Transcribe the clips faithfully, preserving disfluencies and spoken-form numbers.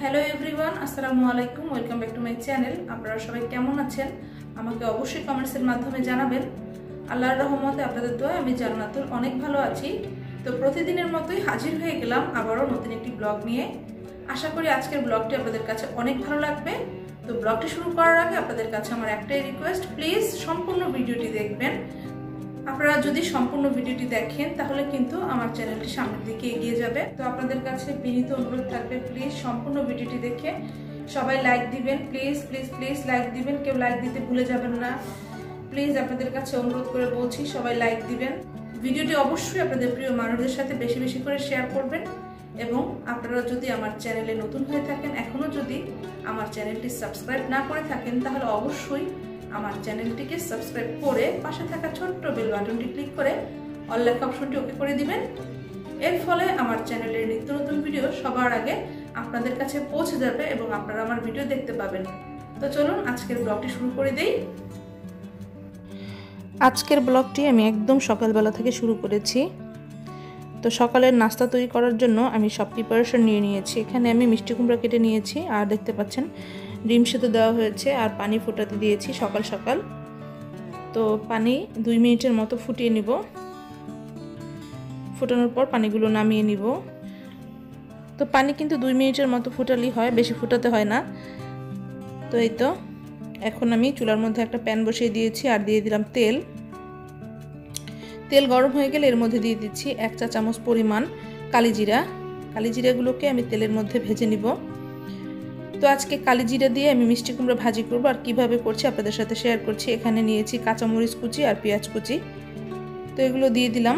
Hello everyone, আসসালামু আলাইকুম। Welcome back to my channel. আপনারা সবাই কেমন আছেন আমাকে অবশ্যই কমেন্টসের মাধ্যমে জানাবেন। আল্লাহর রহমতে আপনাদের দোয়ায় আমি জান্নাতুল অনেক ভালো আছি। তো প্রতিদিনের মতোই হাজির হয়ে গেলাম আবারও নতুন একটি ব্লগ নিয়ে। আশা করি আজকের ব্লগটি আপনাদের কাছে অনেক ভালো লাগবে। তো ব্লগটি শুরু করার আগে আপনাদের কাছে আমার একটাই রিকোয়েস্ট, প্লিজ সম্পূর্ণ ভিডিওটি দেখবেন। আপনারা যদি সম্পূর্ণ ভিডিওটি দেখেন তাহলে কিন্তু আমার চ্যানেলটি সামনের দিকে এগিয়ে যাবে। তো আপনাদের কাছে বিনীত অনুরোধ থাকবে, প্লিজ সম্পূর্ণ ভিডিওটি দেখে সবাই লাইক দিবেন। প্লিজ প্লিজ প্লিজ লাইক দিবেন, কেউ লাইক দিতে ভুলে যাবেন না। প্লিজ আপনাদের কাছে অনুরোধ করে বলছি, সবাই লাইক দিবেন। ভিডিওটি অবশ্যই আপনাদের প্রিয় মানুষদের সাথে বেশি বেশি করে শেয়ার করবেন। এবং আপনারা যদি আমার চ্যানেলে নতুন হয়ে থাকেন, এখনও যদি আমার চ্যানেলটি সাবস্ক্রাইব না করে থাকেন, তাহলে অবশ্যই আমার চ্যানেলটিকে সাবস্ক্রাইব করে পাশে থাকা ছোট্ট বেল বাটনটি ক্লিক করে অল লেখা অপশনটি ওকে করে দিবেন। এর ফলে আমার চ্যানেলের নিত্য নতুন ভিডিও সবার আগে আপনাদের কাছে পৌঁছে যাবে এবং আপনারা আমার ভিডিও দেখতে পাবেন। তো চলুন আজকের ব্লগটি শুরু করে দেই। আজকের ব্লগটি আমি একদম সকালবেলা থেকে শুরু করেছি। তো সকালের নাস্তা তৈরি করার জন্য আমি সব প্রিপারেশন নিয়ে নিয়েছি। এখানে আমি মিষ্টি কুমড়া কেটে নিয়েছি, আর দেখতে পাচ্ছেন ডিম সেদ্ধ দেওয়া হয়েছে, আর পানি ফোটাতে দিয়েছি সকাল সকাল। তো পানি দুই মিনিটের মতো ফুটিয়ে নিব। ফোটানোর পর পানিগুলো নামিয়ে নিব। তো পানি কিন্তু দুই মিনিটের মতো ফুটালেই হয়, বেশি ফুটাতে হয় না। তো এই তো এখন আমি চুলার মধ্যে একটা প্যান বসিয়ে দিয়েছি, আর দিয়ে দিলাম তেল। তেল গরম হয়ে গেলে এর মধ্যে দিয়ে দিচ্ছি এক চা চামচ পরিমাণ কালিজিরা। কালিজিরাগুলোকে আমি তেলের মধ্যে ভেজে নিব। তো আজকে কালিজিরা দিয়ে আমি মিষ্টি কুমড়া ভাজি করবো, আর কিভাবে করছি আপনাদের সাথে শেয়ার করছি। এখানে নিয়েছি কাঁচামরিচ কুচি আর পেঁয়াজ কুচি। তো এগুলো দিয়ে দিলাম।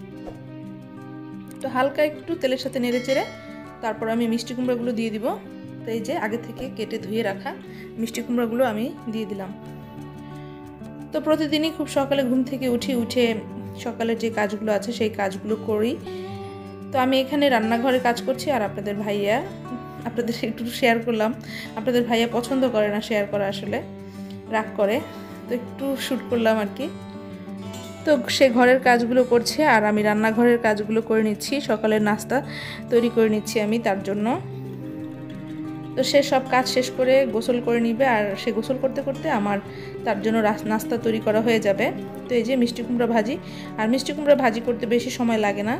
তো হালকা একটু তেলের সাথে নেড়ে চেড়ে তারপর আমি মিষ্টি কুমড়াগুলো দিয়ে দিব। তো এই যে আগে থেকে কেটে ধুয়ে রাখা মিষ্টি কুমড়াগুলো আমি দিয়ে দিলাম। তো প্রতিদিনই খুব সকালে ঘুম থেকে উঠি উঠে সকালের যে কাজগুলো আছে সেই কাজগুলো করি। তো আমি এখানে রান্নাঘরে কাজ করছি, আর আপনাদের ভাইয়া আপনাদের একটু শেয়ার করলাম। আপনাদের ভাইয়া পছন্দ করে না শেয়ার করা, আসলে রাগ করে, তো একটু শ্যুট করলাম আর কি। তো সে ঘরের কাজগুলো করছে, আর আমি রান্নাঘরের কাজগুলো করে নিচ্ছি। সকালের নাস্তা তৈরি করে নিচ্ছি আমি তার জন্য। তো সে সব কাজ শেষ করে গোসল করে নিবে, আর সে গোসল করতে করতে আমার তার জন্য নাস্তা তৈরি করা হয়ে যাবে। তো এই যে মিষ্টি কুমড়া ভাজি, আর মিষ্টি কুমড়া ভাজি করতে বেশি সময় লাগে না।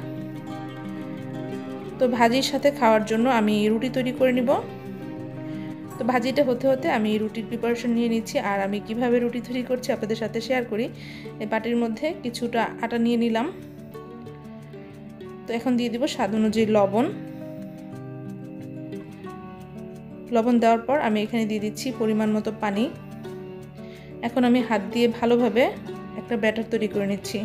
তো ভাজির সাথে খাওয়ার জন্য আমি রুটি তৈরি করে নিব। তো ভাজিটা হতে হতে আমি রুটির প্রিপারেশন নিয়ে নিচ্ছি, আর আমি কিভাবে রুটি তৈরি করছি আপনাদের সাথে শেয়ার করি। এই বাটির মধ্যে কিছুটা আটা নিয়ে নিলাম। তো এখন দিয়ে দিব স্বাদ অনুযায়ী লবণ। লবণ দেওয়ার পর আমি এখানে দিয়ে দিচ্ছি পরিমাণ মতো পানি। এখন আমি হাত দিয়ে ভালোভাবে একটা ব্যাটার তৈরি করে নিচ্ছি।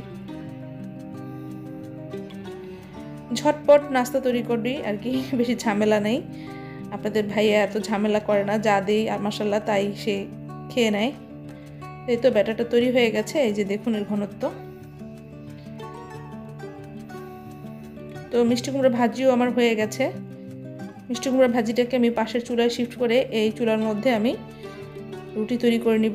ঝটপট নাস্তা তৈরি করবি আর কি, বেশি ঝামেলা নেই। আপনাদের ভাইয়া এত ঝামেলা করে না, যা দেই আর মাশাআল্লাহ তাই সে খেয়ে নেয়। এই তো ব্যাটারটা তৈরি হয়ে গেছে, এই যে দেখুন এর ঘনত্ব। তো মিষ্টি কুমড়া ভাজিও আমার হয়ে গেছে। মিষ্টি কুমড়া ভাজিটাকে আমি পাশের চুলায় শিফট করে এই চুলার মধ্যে আমি রুটি তৈরি করে নিব।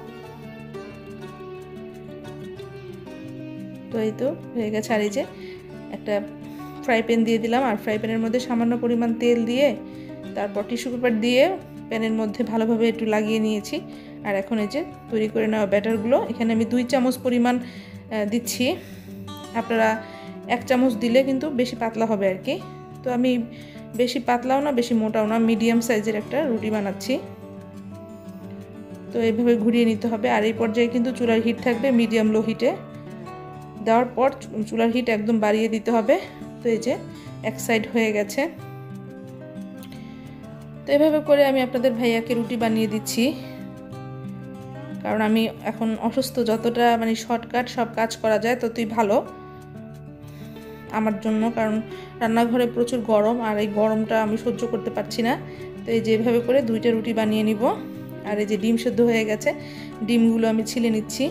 তো এই তো হয়ে গেছে। আর এই যে একটা ফ্রাই প্যান দিয়ে দিলাম, আর ফ্রাই প্যানের মধ্যে সামান্য পরিমাণ তেল দিয়ে তারপর টিস্যু পেপার দিয়ে প্যানের মধ্যে ভালোভাবে একটু লাগিয়ে নিয়েছি। আর এখন এই যে তৈরি করে নেওয়া ব্যাটারগুলো এখানে আমি দুই চামচ পরিমাণ দিচ্ছি। আপনারা এক চামচ দিলে কিন্তু বেশি পাতলা হবে আর কি। তো আমি বেশি পাতলাও না বেশি মোটাও না, মিডিয়াম সাইজের একটা রুটি বানাচ্ছি। তো এইভাবে ঘুরিয়ে নিতে হবে। আর এই পর্যায়ে কিন্তু চুলার হিট থাকবে মিডিয়াম লো হিটে। দেওয়ার পর চুলার হিট একদম বাড়িয়ে দিতে হবে। তো এই যে এক সাইড হয়ে গেছে। তো এভাবে করে আমি আপনাদের ভাইয়াকে রুটি বানিয়ে দিচ্ছি, কারণ আমি এখন অসুস্থ। যতটা মানে শর্টকাট সব কাজ করা যায় ততই ভালো আমার জন্য, কারণ রান্নাঘরে প্রচুর গরম, আর এই গরমটা আমি সহ্য করতে পারছি না। তো এই যে এভাবে করে দুইটা রুটি বানিয়ে নিব। আর এই যে ডিম সেদ্ধ হয়ে গেছে, ডিমগুলো আমি ছিলে নিচ্ছি।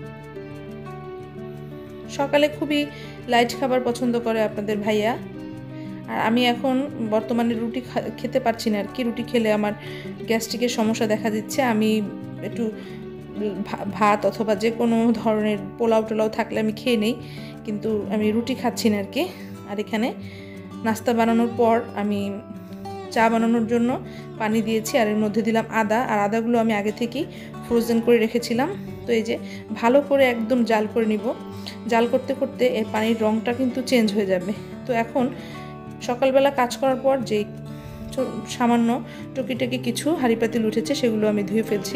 সকালে খুবই লাইট খাবার পছন্দ করে আপনাদের ভাইয়া, আর আমি এখন বর্তমানে রুটি খেতে পারছি না আর কি। রুটি খেলে আমার গ্যাস্ট্রিকের সমস্যা দেখা দিচ্ছে। আমি একটু ভাত অথবা যে কোনো ধরনের পোলাও টোলাও থাকলে আমি খেয়ে নেই, কিন্তু আমি রুটি খাচ্ছি না আর কি। আর এখানে নাস্তা বানানোর পর আমি চা বানানোর জন্য পানি দিয়েছি, আর এর মধ্যে দিলাম আদা। আর আদাগুলো আমি আগে থেকেই ফ্রোজেন করে রেখেছিলাম। তো এই যে ভালো করে একদম জাল করে নিব। জাল করতে করতে এর পানির রঙটা কিন্তু চেঞ্জ হয়ে যাবে। তো এখন সকালবেলা কাজ করার পর যে সামান্য টুকিটাকি কিছু হাঁড়ি পাতিল উঠেছে সেগুলো আমি ধুয়ে ফেলছি।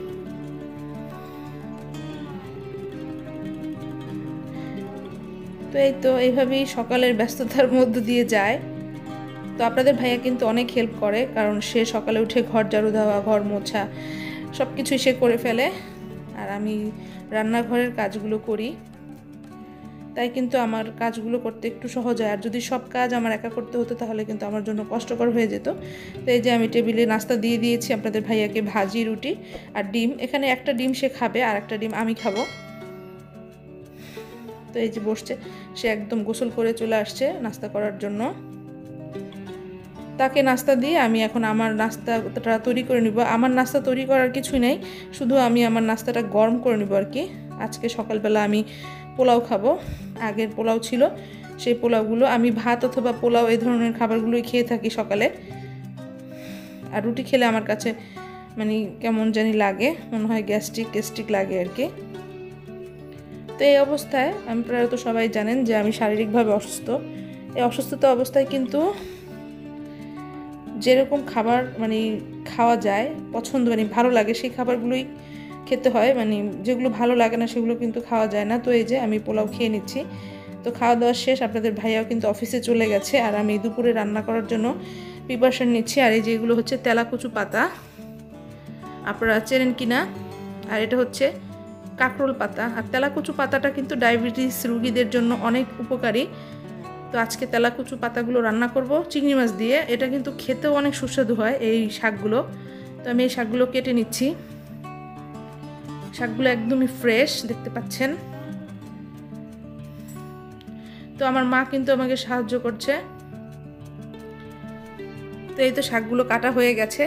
তো এই তো এইভাবেই সকালের ব্যস্ততার মধ্য দিয়ে যায়। তো আপনাদের ভাইয়া কিন্তু অনেক হেল্প করে, কারণ সে সকালে উঠে ঘর ঝাড়ু দেওয়া, ঘর মোছা সব কিছুই সে করে ফেলে, আর আমি রান্নাঘরের কাজগুলো করি। তাই কিন্তু আমার কাজগুলো করতে একটু সহজ হয়। আর যদি সব কাজ আমার একা করতে হতো তাহলে কিন্তু আমার জন্য কষ্টকর হয়ে যেত। তো এই যে আমি টেবিলে নাস্তা দিয়ে দিয়েছি আপনাদের ভাইয়াকে, ভাজি, রুটি আর ডিম। এখানে একটা ডিম সে খাবে আর একটা ডিম আমি খাবো। তো এই যে বসছে, সে একদম গোসল করে চলে আসছে নাস্তা করার জন্য। তাকে নাস্তা দিয়ে আমি এখন আমার নাস্তাটা তৈরি করে নিব। আমার নাস্তা তৈরি করার কিছুই নেই, শুধু আমি আমার নাস্তাটা গরম করে নিব আর কি। আজকে সকালবেলা আমি পোলাও খাবো। আগের পোলাও ছিল, সেই পোলাওগুলো আমি ভাত অথবা পোলাও এই ধরনের খাবারগুলোই খেয়ে থাকি সকালে। আর রুটি খেলে আমার কাছে মানে কেমন জানি লাগে, মনে হয় গ্যাস্ট্রিক গ্যাস্ট্রিক লাগে আর কি। তো এই অবস্থায় আমি প্রায় তো সবাই জানেন যে আমি শারীরিকভাবে অসুস্থ। এই অসুস্থতা অবস্থায় কিন্তু যেরকম খাবার মানে খাওয়া যায় পছন্দ মানে ভালো লাগে সেই খাবারগুলোই খেতে হয়, মানে যেগুলো ভালো লাগে না সেগুলো কিন্তু খাওয়া যায় না। তো এই যে আমি পোলাও খেয়ে নিচ্ছি। তো খাওয়া দাওয়া শেষ, আপনাদের ভাইয়াও কিন্তু অফিসে চলে গেছে, আর আমি দুপুরে রান্না করার জন্য প্রিপারেশন নিচ্ছি। আর এই যে এগুলো হচ্ছে তেলাকুচু পাতা, আপনারা চেনেন কি না। আর এটা হচ্ছে কাঁকরোল পাতা। আর তেলাকুচু পাতাটা কিন্তু ডায়াবেটিস রোগীদের জন্য অনেক উপকারী। তো আজকে তেলাকুচু পাতাগুলো রান্না করব চিংড়ি মাছ দিয়ে। এটা কিন্তু খেতেও অনেক সুস্বাদু হয় এই শাকগুলো। তো আমি এই শাকগুলো কেটে নিচ্ছি। শাকগুলো একদমই ফ্রেশ দেখতে পাচ্ছেন। তো আমার মা কিন্তু আমাকে সাহায্য করছে। তো এই তো শাকগুলো কাটা হয়ে গেছে,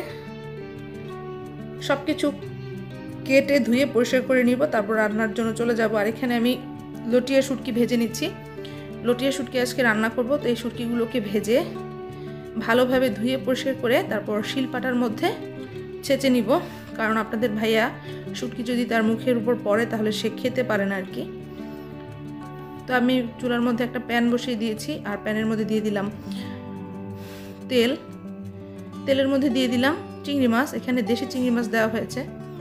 সব কিছু কেটে ধুয়ে পরিষ্কার করে নিব, তারপর রান্নার জন্য চলে যাব। আর এখানে আমি লটিয়া শুটকি ভেজে নিচ্ছি। লটিয়া শুটকি আজকে রান্না করব। তো এই শুটকিগুলোকে ভেজে ভালোভাবে ধুয়ে পরিষ্কার করে তারপর শিলপাটার মধ্যে ছেঁচে নিব, কারণ আপনাদের ভাইয়া শুটকি যদি তার মুখের উপর পড়ে তাহলে সে খেতে পারে না আর কি। তো আমি চুলার মধ্যে একটা প্যান বসিয়ে দিয়েছি, আর প্যানের মধ্যে দিয়ে দিলাম তেল। তেলের মধ্যে দিয়ে দিলাম চিংড়ি মাছ। এখানে দেশি চিংড়ি মাছ দেওয়া হয়েছে।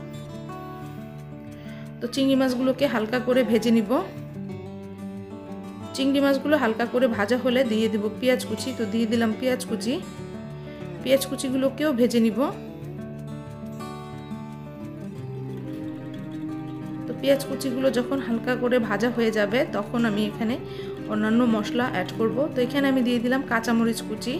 তো চিংড়ি মাছগুলোকে হালকা করে ভেজে নিব। চিংড়ি মাছগুলো হালকা করে ভাজা হলে দিয়ে দেব পেঁয়াজ কুচি। তো দিয়ে দিলাম পেঁয়াজ কুচি। পেঁয়াজ কুচিগুলোকেও ভেজে নিব। তো পেঁয়াজ কুচিগুলো যখন হালকা করে ভাজা হয়ে যাবে তখন আমি এখানে অন্যান্য মশলা অ্যাড করব। তো এখানে আমি দিয়ে দিলাম কাঁচামরিচ কুচি।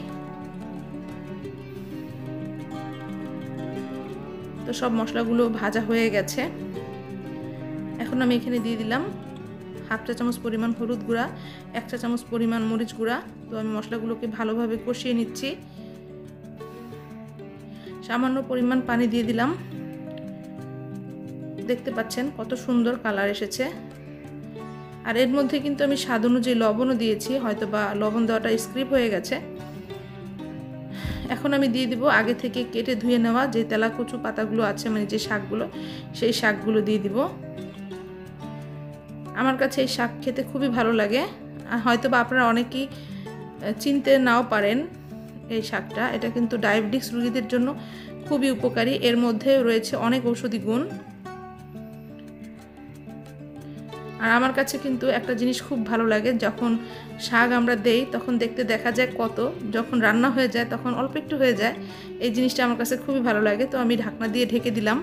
তো সব মশলাগুলো ভাজা হয়ে গেছে। এখন আমি এখানে দিয়ে দিলাম হাফ চা চামচ পরিমাণ হলুদ গুঁড়া, এক চা চামচ পরিমাণ মরিচ গুঁড়া। তো আমি মশলাগুলোকে ভালোভাবে কষিয়ে নিচ্ছি। সামান্য পরিমাণ পানি দিয়ে দিলাম। দেখতে পাচ্ছেন কত সুন্দর কালার এসেছে। আর এর মধ্যে কিন্তু আমি স্বাদ অনুযায়ী লবণও দিয়েছি, হয়তো বা লবণ দেওয়াটা স্কিপ হয়ে গেছে। এখন আমি দিয়ে দিব আগে থেকে কেটে ধুয়ে নেওয়া যে তেলাকুচু পাতাগুলো আছে, মানে যে শাকগুলো, সেই শাকগুলো দিয়ে দিব। আমার কাছে এই শাক খেতে খুবই ভালো লাগে। হয়তো বা আপনারা অনেকেই চিনতে নাও পারেন এই শাকটা। এটা কিন্তু ডায়াবেটিস রোগীদের জন্য খুবই উপকারী। এর মধ্যে রয়েছে অনেক ঔষধি গুণ। আর আমার কাছে কিন্তু একটা জিনিস খুব ভালো লাগে, যখন শাক আমরা দেই তখন দেখতে দেখা যায় কত, যখন রান্না হয়ে যায় তখন অল্প একটু হয়ে যায়। এই জিনিসটা আমার কাছে খুবই ভালো লাগে। তো আমি ঢাকনা দিয়ে ঢেকে দিলাম।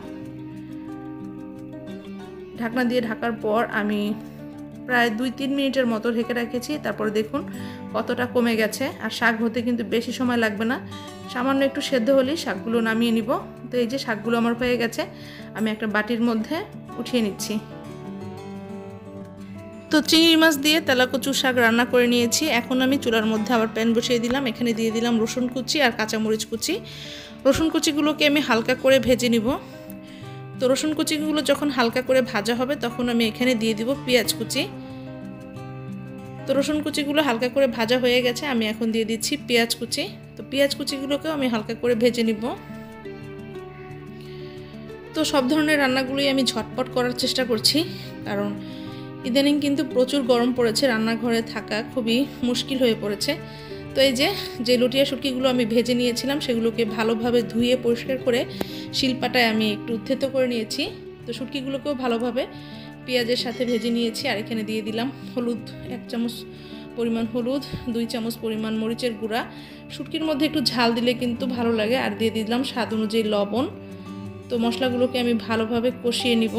ঢাকনা দিয়ে ঢাকার পর আমি প্রায় দুই তিন মিনিটের মতো ঢেকে রেখেছি। তারপরে দেখুন কতটা কমে গেছে। আর শাক হতে কিন্তু বেশি সময় লাগবে না, সামান্য একটু সেদ্ধ হলেই শাকগুলো নামিয়ে নিব। তো এই যে শাকগুলো আমার হয়ে গেছে, আমি একটা বাটির মধ্যে উঠিয়ে নিচ্ছি। তো চিংড়ি মাছ দিয়ে তেলাকুচু শাক রান্না করে নিয়েছি। এখন আমি চুলার মধ্যে আবার প্যান বসিয়ে দিলাম। এখানে দিয়ে দিলাম রসুন কুচি আর কাঁচামরিচ কুচি। রসুন কুচিগুলোকে আমি হালকা করে ভেজে নিব। তো রসুন কুচিগুলো যখন হালকা করে ভাজা হবে তখন আমি এখানে দিয়ে দিব পেঁয়াজ কুচি। তো রসুন কুচিগুলো হালকা করে ভাজা হয়ে গেছে, আমি এখন দিয়ে দিচ্ছি পেঁয়াজ কুচি। তো পেঁয়াজ কুচিগুলোকেও আমি হালকা করে ভেজে নিব। তো সব ধরনের রান্নাগুলোই আমি ঝটপট করার চেষ্টা করছি, কারণ ইদানিং কিন্তু প্রচুর গরম পড়েছে, রান্নাঘরে থাকা খুবই মুশকিল হয়ে পড়েছে। তো এই যে যে লটিয়া শুটকিগুলো আমি ভেজে নিয়েছিলাম সেগুলোকে ভালোভাবে ধুয়ে পরিষ্কার করে শিলপাটায় আমি একটু থেতো করে নিয়েছি। তো শুটকিগুলোকেও ভালোভাবে পেঁয়াজের সাথে ভেজে নিয়েছি। আর এখানে দিয়ে দিলাম হলুদ, এক চামচ পরিমাণ হলুদ, দুই চামচ পরিমাণ মরিচের গুঁড়া। শুটকির মধ্যে একটু ঝাল দিলে কিন্তু ভালো লাগে। আর দিয়ে দিলাম স্বাদ অনুযায়ী লবণ। তো মশলাগুলোকে আমি ভালোভাবে কষিয়ে নিব।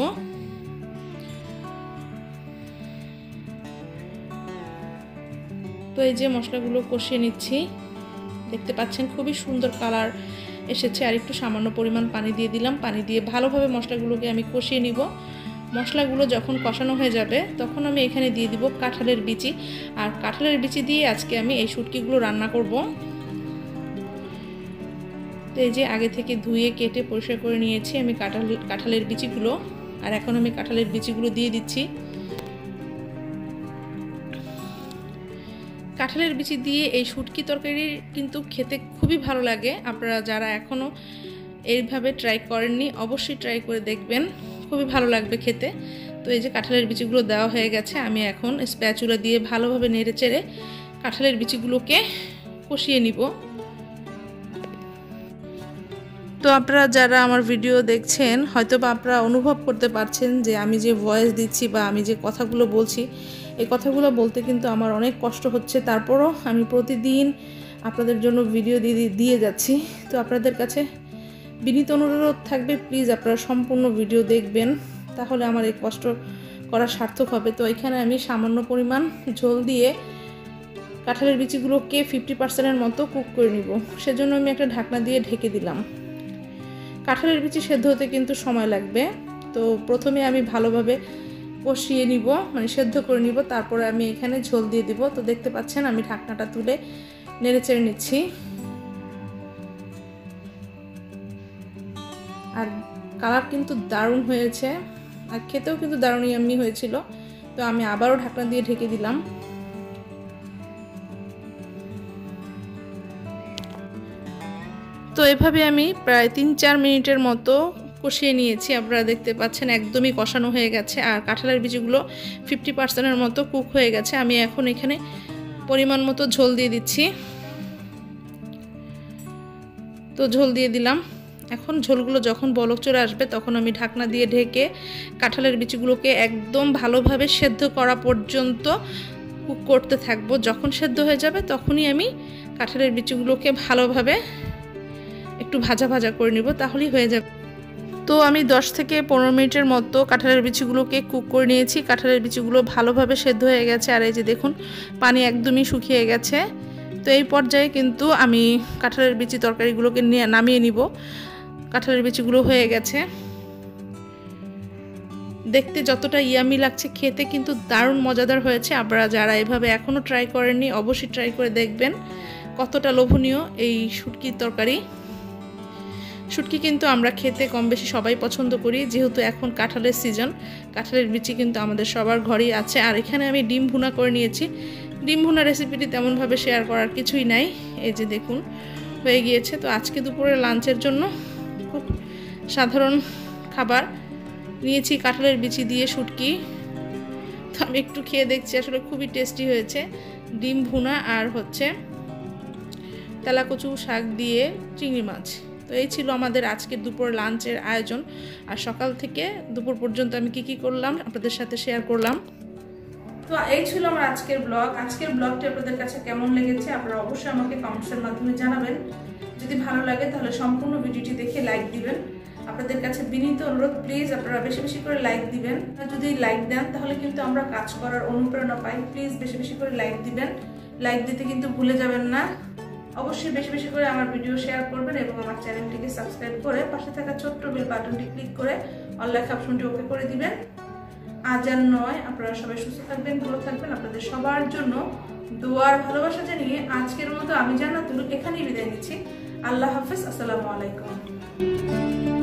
তো এই যে মশলাগুলো কষিয়ে নিচ্ছি, দেখতে পাচ্ছেন খুবই সুন্দর কালার এসেছে। আর একটু সামান্য পরিমাণ পানি দিয়ে দিলাম। পানি দিয়ে ভালোভাবে মশলাগুলোকে আমি কষিয়ে নিব। মশলাগুলো যখন কষানো হয়ে যাবে তখন আমি এখানে দিয়ে দিব কাঁঠালের বিচি। আর কাঁঠালের বিচি দিয়ে আজকে আমি এই শুটকিগুলো রান্না করব। তো এই যে আগে থেকে ধুয়ে কেটে পরিষ্কার করে নিয়েছি আমি কাঁঠাল কাঁঠালের বিচিগুলো। আর এখন আমি কাঁঠালের বিচিগুলো দিয়ে দিচ্ছি। কাঁঠালের বিচি দিয়ে এই শুটকি তরকারি কিন্তু খেতে খুবই ভালো লাগে। আপনারা যারা এখনও এইভাবে ট্রাই করেননি অবশ্যই ট্রাই করে দেখবেন, খুবই ভালো লাগবে খেতে। তো এই যে কাঁঠালের বিচিগুলো দেওয়া হয়ে গেছে, আমি এখন স্প্যাচুলা দিয়ে ভালোভাবে নেড়ে চেড়ে কাঁঠালের বিচিগুলোকে কষিয়ে নিব। তো আপনারা যারা আমার ভিডিও দেখছেন হয়তো বা আপনারা অনুভব করতে পারছেন যে আমি যে ভয়েস দিচ্ছি বা আমি যে কথাগুলো বলছি, এই কথাগুলো বলতে কিন্তু আমার অনেক কষ্ট হচ্ছে। তারপরও আমি প্রতিদিন আপনাদের জন্য ভিডিও দিয়ে দিয়ে যাচ্ছি। তো আপনাদের কাছে বিনীত অনুরোধ থাকবে, প্লিজ আপনারা সম্পূর্ণ ভিডিও দেখবেন, তাহলে আমার এই কষ্ট করা সার্থক হবে। তো এখানে আমি সামান্য পরিমাণ ঝোল দিয়ে কাঁঠালের বিচিগুলোকে ফিফটি পার্সেন্টের মতো কুক করে নিব। সেজন্য আমি একটা ঢাকনা দিয়ে ঢেকে দিলাম। কাঁঠালের বিচি সেদ্ধ হতে কিন্তু সময় লাগবে। তো প্রথমে আমি ভালোভাবে কষিয়ে নিব, মানে সেদ্ধ করে নিব, তারপরে আমি এখানে ঝোল দিয়ে দিব। তো দেখতে পাচ্ছেন আমি ঢাকনাটা তুলে নেড়ে চেড়ে নিচ্ছি। আর কালার কিন্তু দারুণ হয়েছে, আর খেতেও কিন্তু দারুণ ইয়াম্মি হয়েছিল। তো আমি আবারও ঢাকনা দিয়ে ঢেকে দিলাম। তো এভাবে আমি প্রায় তিন চার মিনিটের মতো কষিয়ে নিয়েছি। আপনারা দেখতে পাচ্ছেন একদমই কষানো হয়ে গেছে। আর কাঁঠালের বিচিগুলো ফিফটি পার্সেন্টের মতো কুক হয়ে গেছে। আমি এখন এখানে পরিমাণ মতো ঝোল দিয়ে দিচ্ছি। তো ঝোল দিয়ে দিলাম। এখন ঝোলগুলো যখন বলক চলে আসবে তখন আমি ঢাকনা দিয়ে ঢেকে কাঁঠালের বিচিগুলোকে একদম ভালোভাবে সেদ্ধ করা পর্যন্ত কুক করতে থাকবো। যখন সেদ্ধ হয়ে যাবে তখনই আমি কাঁঠালের বিচিগুলোকে ভালোভাবে একটু ভাজা ভাজা করে নিব, তাহলেই হয়ে যাবে। তো আমি দশ থেকে পনেরো মিনিটের মতো কাঁঠালের বিচিগুলোকে কুক করে নিয়েছি। কাঁঠালের বিচিগুলো ভালোভাবে সেদ্ধ হয়ে গেছে। আর এই যে দেখুন পানি একদমই শুকিয়ে গেছে। তো এই পর্যায়ে কিন্তু আমি কাঁঠালের বিচি তরকারিগুলোকে নিয়ে নামিয়ে নিব। কাঁঠালের বিচিগুলো হয়ে গেছে, দেখতে যতটা ইয়ামি লাগছে খেতে কিন্তু দারুণ মজাদার হয়েছে। আপনারা যারা এভাবে এখনও ট্রাই করেননি অবশ্যই ট্রাই করে দেখবেন কতটা লোভনীয় এই শুটকির তরকারি। শুটকি কিন্তু আমরা খেতে কম বেশি সবাই পছন্দ করি, যেহেতু এখন কাঁঠালের সিজন। কাঁঠালের বিচি কিন্তু আমাদের সবার ঘরেই আছে। আর এখানে আমি ডিম ভুনা করে নিয়েছি। ডিম ভুনা রেসিপিটি তেমনভাবে শেয়ার করার কিছুই নাই। এই যে দেখুন হয়ে গিয়েছে। তো আজকে দুপুরে লাঞ্চের জন্য খুব সাধারণ খাবার নিয়েছি কাঁঠালের বিচি দিয়ে শুটকি। তো আমি একটু খেয়ে দেখছি, আসলে খুবই টেস্টি হয়েছে। ডিম ভুনা আর হচ্ছে তেলাকচু শাক দিয়ে চিংড়ি মাছ। তো এই ছিল আমাদের আজকের দুপুর লাঞ্চের আয়োজন। আর সকাল থেকে দুপুর পর্যন্ত আমি কি কি করলাম আপনাদের সাথে শেয়ার করলাম। তো এই ছিল আমার আজকের ব্লগ। আজকের ব্লগটি আপনাদের কাছে কেমন লেগেছে আপনারা অবশ্যই আমাকে কমেন্টসের মাধ্যমে জানাবেন। যদি ভালো লাগে তাহলে সম্পূর্ণ ভিডিওটি দেখে লাইক দিবেন। আপনাদের কাছে বিনীত অনুরোধ, প্লিজ আপনারা বেশি বেশি করে লাইক দিবেন। যদি লাইক দেন তাহলে কিন্তু আমরা কাজ করার অনুপ্রেরণা পাই। প্লিজ বেশি বেশি করে লাইক দিবেন। লাইক দিতে কিন্তু ভুলে যাবেন না। অবশ্যই বেশি বেশি করে আমার ভিডিও শেয়ার করবেন এবং আমার চ্যানেলটিকে সাবস্ক্রাইব করে পাশে থাকা ছোট্ট বেল বাটনটি ক্লিক করে অল লেখা অপশনটি ওকে করে দিবেন। আজ আর নয়, আপনারা সবাই সুস্থ থাকবেন, ভালো থাকবেন। আপনাদের সবার জন্য দোয়ার ভালোবাসা জানিয়ে আজকের মতো আমি জান্নাতুল এখানেই বিদায় নিচ্ছি। আল্লাহ হাফেজ, আসসালামু আলাইকুম।